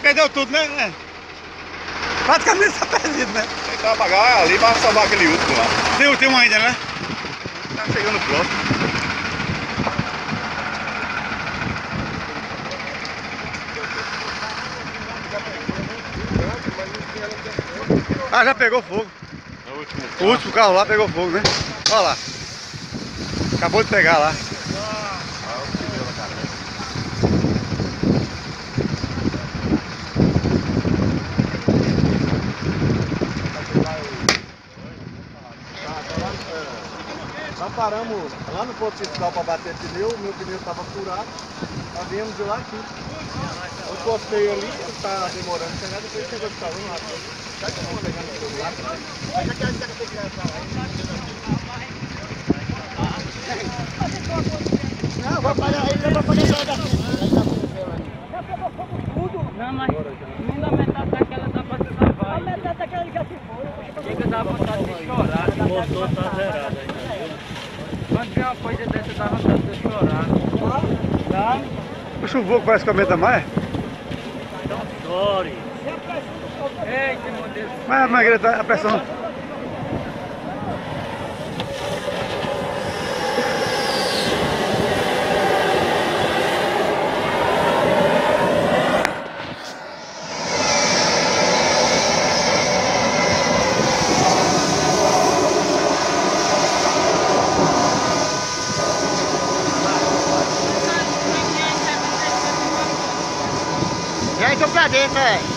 Perdeu tudo, né? Praticamente está perdido, né? Tentar apagar ali para salvar aquele último lá. Tem um ainda, né? Tá chegando próximo. Ah, já pegou fogo. O último carro lá pegou fogo, né? Olha lá. Acabou de pegar lá. Nós paramos lá no ponto fiscal para bater pneu, o meu pneu estava furado, nós viemos de lá aqui. Eu postei ali, está demorando a chegar, depois chegou de carro lá. Será que eu vou pegar no celular? Não, vai pagar aí, vai pagar já pegou fogo tudo. Não, mas não dá metade daquela dá para se salvar. A metade daquela já se foi. Chega dá vontade de chorar. O motor tá zerado ainda. Quando vê uma coisa dessa dá vontade de chorar. Tá? O chuvoco parece que aumenta mais. Então chore. Eita, meu Deus. Mas a pressão. E aí, tô pra dentro, velho.